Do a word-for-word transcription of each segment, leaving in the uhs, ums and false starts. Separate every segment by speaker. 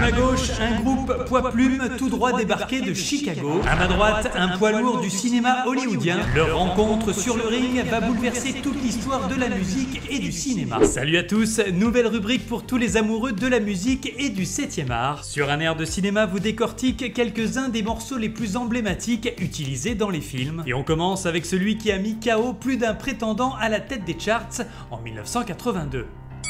Speaker 1: ma gauche, un groupe poids-plume tout droit débarqué de Chicago. À ma droite, un poids lourd du cinéma hollywoodien. Leur rencontre sur le ring va bouleverser toute l'histoire de la musique et du cinéma. Salut à tous, nouvelle rubrique pour tous les amoureux de la musique et du septième art. Sur un air de cinéma vous décortique quelques-uns des morceaux les plus emblématiques utilisés dans les films. Et on commence avec celui qui a mis K O plus d'un prétendant à la tête des charts en mille neuf cent quatre-vingt-deux.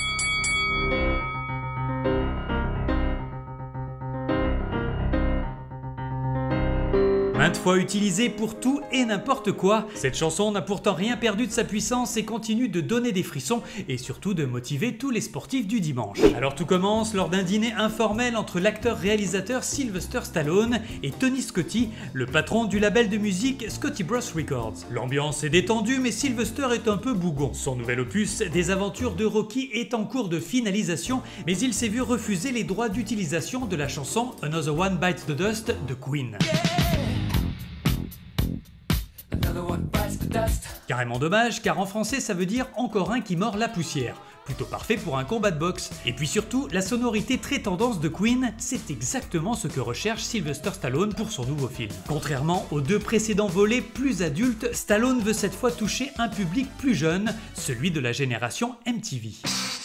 Speaker 1: Maintes fois utilisée pour tout et n'importe quoi, cette chanson n'a pourtant rien perdu de sa puissance et continue de donner des frissons et surtout de motiver tous les sportifs du dimanche. Alors tout commence lors d'un dîner informel entre l'acteur-réalisateur Sylvester Stallone et Tony Scotti, le patron du label de musique Scotti Bros Records. L'ambiance est détendue mais Sylvester est un peu bougon. Son nouvel opus, Des aventures de Rocky, est en cours de finalisation mais il s'est vu refuser les droits d'utilisation de la chanson Another One Bites the Dust de Queen. Carrément dommage, car en français ça veut dire encore un qui mord la poussière. Plutôt parfait pour un combat de boxe. Et puis surtout, la sonorité très tendance de Queen, c'est exactement ce que recherche Sylvester Stallone pour son nouveau film. Contrairement aux deux précédents volets plus adultes, Stallone veut cette fois toucher un public plus jeune, celui de la génération M T V.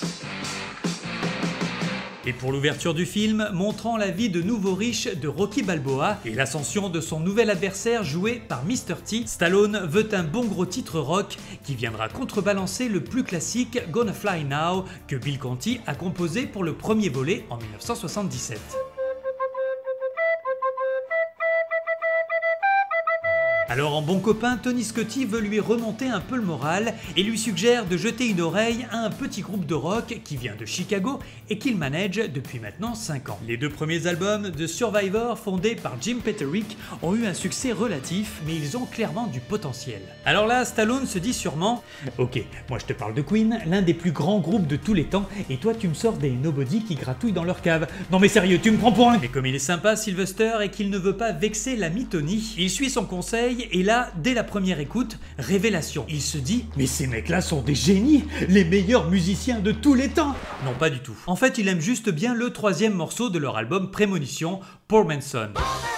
Speaker 1: Et pour l'ouverture du film, montrant la vie de nouveau riche de Rocky Balboa et l'ascension de son nouvel adversaire joué par Mister T, Stallone veut un bon gros titre rock qui viendra contrebalancer le plus classique Gonna Fly Now que Bill Conti a composé pour le premier volet en mille neuf cent soixante-dix-sept. Alors en bon copain, Tony Scotti veut lui remonter un peu le moral et lui suggère de jeter une oreille à un petit groupe de rock qui vient de Chicago et qu'il manage depuis maintenant cinq ans. Les deux premiers albums de Survivor, fondés par Jim Petterick, ont eu un succès relatif, mais ils ont clairement du potentiel. Alors là, Stallone se dit sûrement « Ok, moi je te parle de Queen, l'un des plus grands groupes de tous les temps, et toi tu me sors des nobody qui gratouillent dans leur cave. Non mais sérieux, tu me prends pour un... » Mais comme il est sympa Sylvester et qu'il ne veut pas vexer l'ami Tony, il suit son conseil. Et là, dès la première écoute, révélation. Il se dit « Mais ces mecs-là sont des génies, les meilleurs musiciens de tous les temps !» Non, pas du tout. En fait, il aime juste bien le troisième morceau de leur album Prémonition, Poor Man's Son.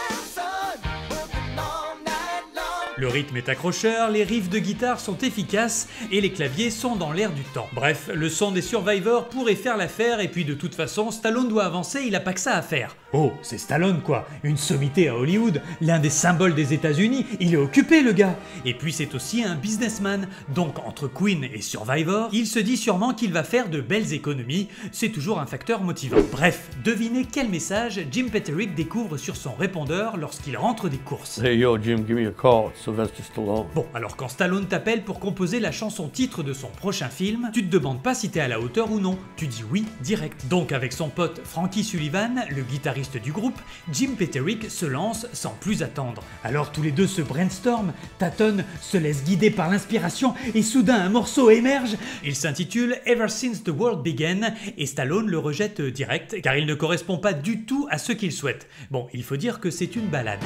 Speaker 1: Le rythme est accrocheur, les riffs de guitare sont efficaces et les claviers sont dans l'air du temps. Bref, le son des Survivors pourrait faire l'affaire et puis de toute façon, Stallone doit avancer, il a pas que ça à faire. Oh, c'est Stallone quoi, une sommité à Hollywood, l'un des symboles des États-Unis, il est occupé le gars. Et puis c'est aussi un businessman, donc entre Queen et Survivor, il se dit sûrement qu'il va faire de belles économies, c'est toujours un facteur motivant. Bref, devinez quel message Jim Petterick découvre sur son répondeur lorsqu'il rentre des courses. Hey yo Jim, give me a call. Sylvester Stallone. Bon, alors quand Stallone t'appelle pour composer la chanson titre de son prochain film, tu te demandes pas si t'es à la hauteur ou non, tu dis oui direct. Donc avec son pote Frankie Sullivan, le guitariste du groupe, Jim Petterick se lance sans plus attendre. Alors tous les deux se brainstorment, tâtonnent, se laissent guider par l'inspiration et soudain un morceau émerge. Il s'intitule Ever Since the World Began et Stallone le rejette direct car il ne correspond pas du tout à ce qu'il souhaite. Bon, il faut dire que c'est une balade.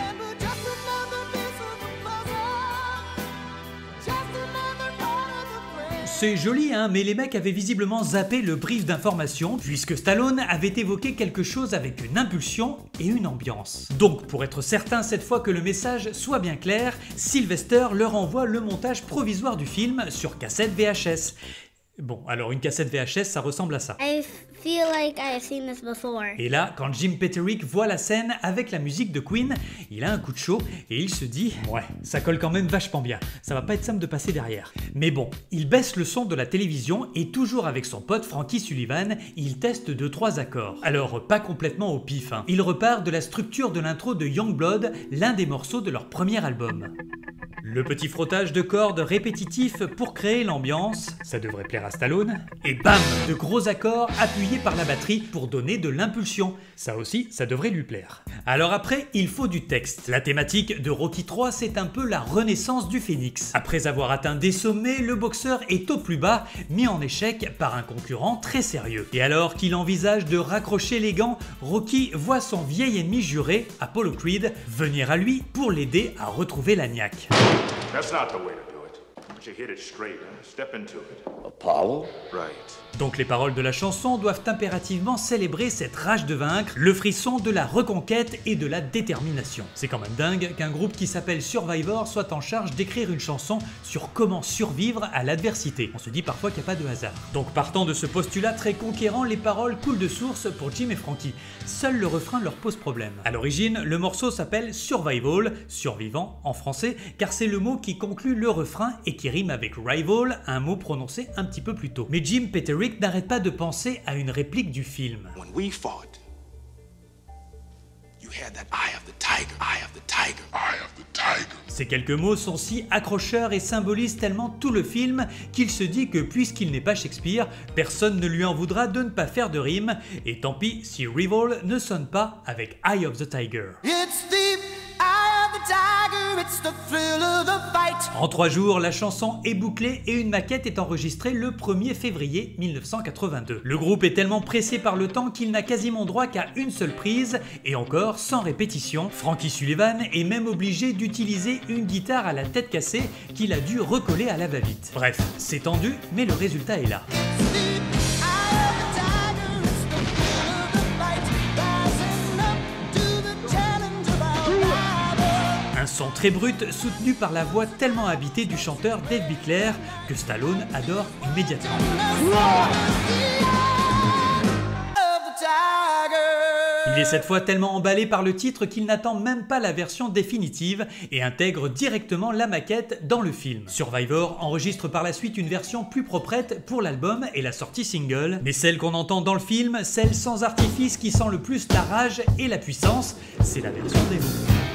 Speaker 1: C'est joli hein, mais les mecs avaient visiblement zappé le brief d'information puisque Stallone avait évoqué quelque chose avec une impulsion et une ambiance. Donc pour être certain cette fois que le message soit bien clair, Sylvester leur envoie le montage provisoire du film sur cassette V H S. Bon, alors une cassette V H S, ça ressemble à ça.
Speaker 2: I feel like I have seen this before.
Speaker 1: Et là, quand Jim Petterick voit la scène avec la musique de Queen, il a un coup de chaud et il se dit « Ouais, ça colle quand même vachement bien, ça va pas être simple de passer derrière. » Mais bon, il baisse le son de la télévision et toujours avec son pote Frankie Sullivan, il teste deux trois accords. Alors, pas complètement au pif, hein. Il repart de la structure de l'intro de Youngblood, l'un des morceaux de leur premier album. Le petit frottage de cordes répétitif pour créer l'ambiance, ça devrait plaire à Stallone, et bam, de gros accords appuyés par la batterie pour donner de l'impulsion. Ça aussi, ça devrait lui plaire. Alors après, il faut du texte. La thématique de Rocky trois, c'est un peu la renaissance du phénix. Après avoir atteint des sommets, le boxeur est au plus bas, mis en échec par un concurrent très sérieux. Et alors qu'il envisage de raccrocher les gants, Rocky voit son vieil ennemi juré, Apollo Creed, venir à lui pour l'aider à retrouver la niaque.
Speaker 3: That's not the way to do it. Once you hit it straight, huh? Step into it.
Speaker 4: Apollo?
Speaker 3: Right.
Speaker 1: Donc les paroles de la chanson doivent impérativement célébrer cette rage de vaincre, le frisson de la reconquête et de la détermination. C'est quand même dingue qu'un groupe qui s'appelle Survivor soit en charge d'écrire une chanson sur comment survivre à l'adversité. On se dit parfois qu'il n'y a pas de hasard. Donc partant de ce postulat très conquérant, les paroles coulent de source pour Jim et Frankie. Seul le refrain leur pose problème. À l'origine, le morceau s'appelle Survival, survivant en français, car c'est le mot qui conclut le refrain et qui rime avec rival, un mot prononcé un petit peu plus tôt. Mais Jim Peterick n'arrête pas de penser à une réplique du film.
Speaker 5: When we fought, you had that eye of the tiger, eye of the tiger, eye of the tiger.
Speaker 1: Ces quelques mots sont si accrocheurs et symbolisent tellement tout le film qu'il se dit que puisqu'il n'est pas Shakespeare, personne ne lui en voudra de ne pas faire de rime, et tant pis si Rival ne sonne pas avec Eye of the Tiger.
Speaker 6: It's the eye of the tiger, it's the thrill of the fight.
Speaker 1: En trois jours, la chanson est bouclée et une maquette est enregistrée le premier février mille neuf cent quatre-vingt-deux. Le groupe est tellement pressé par le temps qu'il n'a quasiment droit qu'à une seule prise, et encore sans répétition. Frankie Sullivan est même obligé d'utiliser une guitare à la tête cassée qu'il a dû recoller à la va-vite. Bref, c'est tendu, mais le résultat est là. Un son très brut soutenu par la voix tellement habitée du chanteur Dave Bickler que Stallone adore immédiatement. Il est cette fois tellement emballé par le titre qu'il n'attend même pas la version définitive et intègre directement la maquette dans le film. Survivor enregistre par la suite une version plus proprette pour l'album et la sortie single, mais celle qu'on entend dans le film, celle sans artifice qui sent le plus la rage et la puissance, c'est la version démo.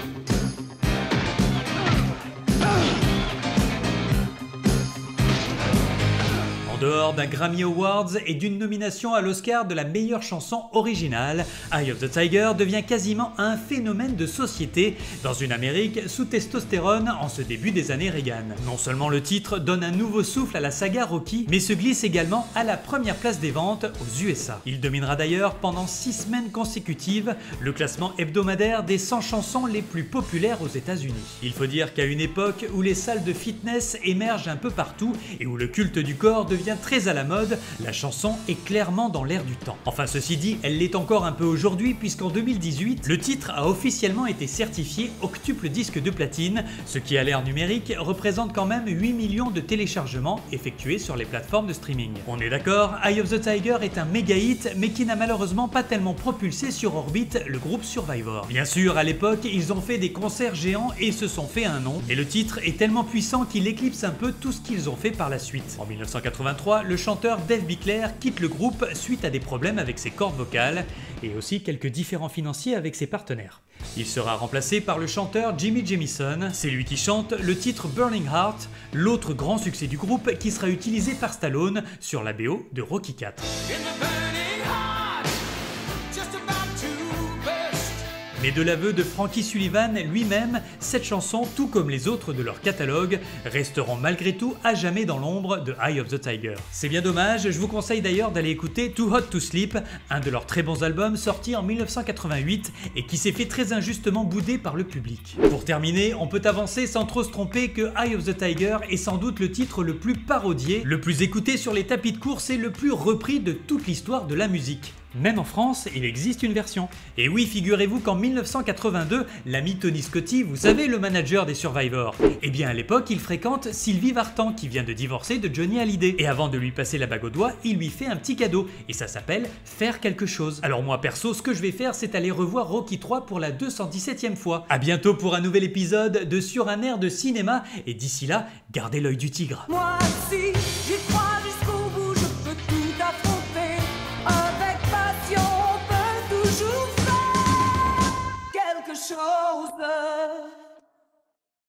Speaker 1: En dehors d'un Grammy Awards et d'une nomination à l'Oscar de la meilleure chanson originale, Eye of the Tiger devient quasiment un phénomène de société dans une Amérique sous testostérone en ce début des années Reagan. Non seulement le titre donne un nouveau souffle à la saga Rocky, mais se glisse également à la première place des ventes aux U S A. Il dominera d'ailleurs pendant six semaines consécutives le classement hebdomadaire des cent chansons les plus populaires aux États-Unis. Il faut dire qu'à une époque où les salles de fitness émergent un peu partout et où le culte du corps devient très à la mode, la chanson est clairement dans l'air du temps. Enfin ceci dit, elle l'est encore un peu aujourd'hui puisqu'en deux mille dix-huit, le titre a officiellement été certifié octuple disque de platine, ce qui à l'ère numérique représente quand même huit millions de téléchargements effectués sur les plateformes de streaming. On est d'accord, Eye of the Tiger est un méga hit mais qui n'a malheureusement pas tellement propulsé sur orbite le groupe Survivor. Bien sûr, à l'époque, ils ont fait des concerts géants et se sont fait un nom, et le titre est tellement puissant qu'il éclipse un peu tout ce qu'ils ont fait par la suite. En mille neuf cent quatre-vingt-trois, le chanteur Dave Bickler quitte le groupe suite à des problèmes avec ses cordes vocales et aussi quelques différends financiers avec ses partenaires. Il sera remplacé par le chanteur Jimmy Jamison, c'est lui qui chante le titre Burning Heart, l'autre grand succès du groupe qui sera utilisé par Stallone sur la B O de Rocky quatre. Mais de l'aveu de Frankie Sullivan lui-même, cette chanson, tout comme les autres de leur catalogue, resteront malgré tout à jamais dans l'ombre de Eye of the Tiger. C'est bien dommage, je vous conseille d'ailleurs d'aller écouter Too Hot to Sleep, un de leurs très bons albums sortis en mille neuf cent quatre-vingt-huit et qui s'est fait très injustement bouder par le public. Pour terminer, on peut avancer sans trop se tromper que Eye of the Tiger est sans doute le titre le plus parodié, le plus écouté sur les tapis de course et le plus repris de toute l'histoire de la musique. Même en France, il existe une version. Et oui, figurez-vous qu'en mille neuf cent quatre-vingt-deux, l'ami Tony Scotti, vous savez, le manager des Survivors, eh bien à l'époque, il fréquente Sylvie Vartan, qui vient de divorcer de Johnny Hallyday. Et avant de lui passer la bague au doigt, il lui fait un petit cadeau. Et ça s'appelle faire quelque chose. Alors moi, perso, ce que je vais faire, c'est aller revoir Rocky trois pour la deux cent dix-septième fois. A bientôt pour un nouvel épisode de Sur un air de cinéma. Et d'ici là, gardez l'œil du tigre.
Speaker 6: Moi aussi, j'y crois jusqu'au bout, je peux tout affronter. Avec passion, on peut toujours faire quelque chose.